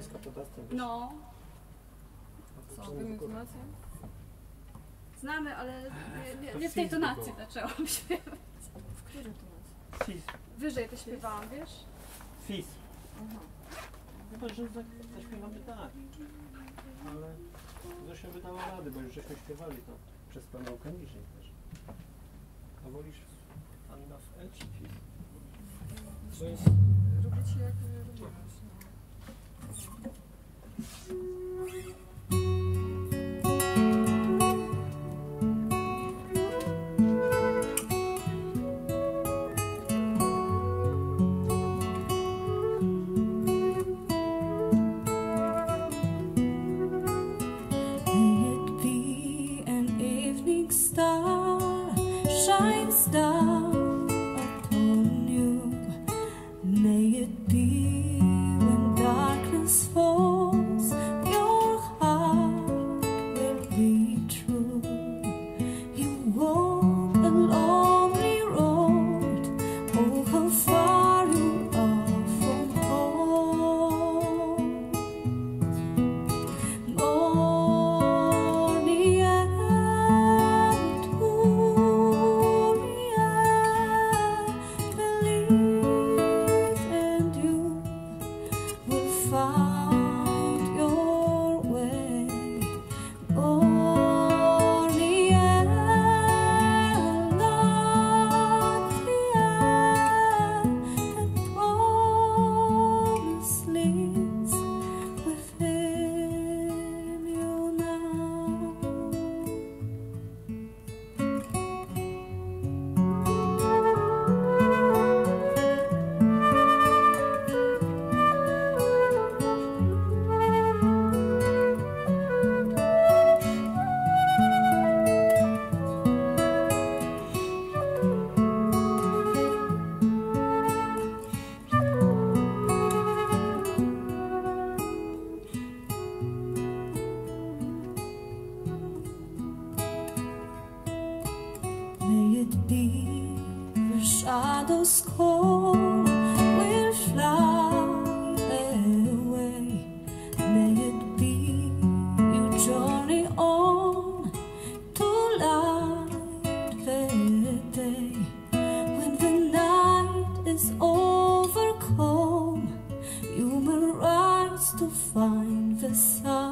niebieska podasta. No. Co, wiemy tonację? Znamy, ale nie w tej tonacji zaczęłam śpiewać. W której tonacji? Fis. Wyżej to śpiewałam, wiesz? Fis. Aha. Chyba, że zaśpiewamy tak. Ale Zosia wydała rady, bo już żeśmy śpiewali to przez pomyłkę niżej też. A wolisz Anna w E czy Fis? To jest... Robię ci jak robiłaś. Star shines down upon you. May it be when darkness falls, your heart will be true. You walk a lonely road, oh how far you are from home. Morning and find your way. Only and promise lives within you now. May it be the shadows call, will fly away. May it be you journey on to light the day. When the night is overcome, you will rise to find the sun.